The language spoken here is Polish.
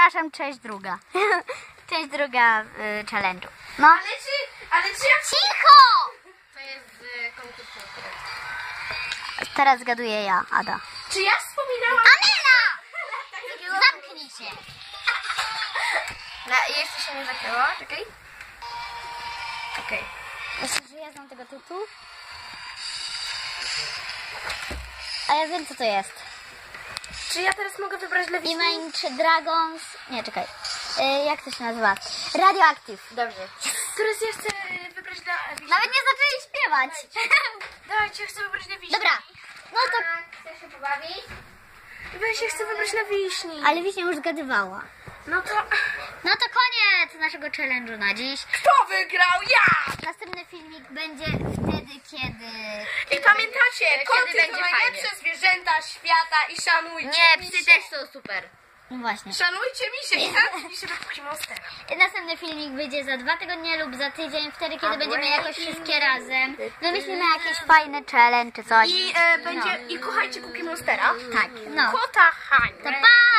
przepraszam, część druga. Część druga challenge'u. No. Ale czy ja... Cicho! To jest konkurs. Teraz zgaduję ja, Ada. Czy ja wspominałam... Amela! Zamknij się. Jeszcze się nie zakryła, czekaj. Okej. Myślisz, że ja znam tego typu? A ja wiem, co to jest. Czy ja teraz mogę wybrać dla wiśni? Image Dragons... Nie, czekaj. Jak to się nazywa? Radioactive. Dobrze. Teraz ja chcę wybrać dla wiśni. Nawet nie zaczęli śpiewać. Dajcie, chcę wybrać dla wiśni. Dobra. No to... Chcesz się pobawić? Weź, ja chcę wybrać dla wiśni. Ale Wiśnia już zgadywała. No to... No to koniec naszego challenge'u na dziś. Kto wygrał? Ja! Następny filmik będzie wtedy, kiedy... I pamiętacie, koty będzie to najlepsze zwierzęta świata i szanujcie Nie, psy misie. też są super. No właśnie. Szanujcie misie i tak misie do Pokemon-stera. Następny filmik wyjdzie za 2 tygodnie lub za tydzień, wtedy, kiedy będziemy jakoś wszystkie razem. Wymyślimy jakiś fajny challenge czy coś. I będzie... I kochajcie Cookie Monstera. Tak, no. Kota Hania. To pa!